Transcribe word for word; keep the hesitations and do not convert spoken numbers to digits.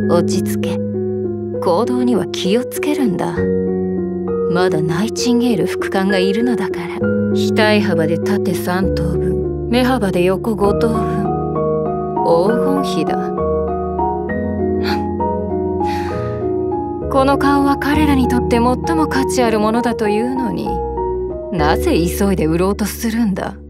落ち着け。行動には気をつけるんだ。まだナイチンゲール副官がいるのだから。額幅で縦さん等分、目幅で横ご等分。黄金比だ。この顔は彼らにとって最も価値あるものだというのに、なぜ急いで売ろうとするんだ。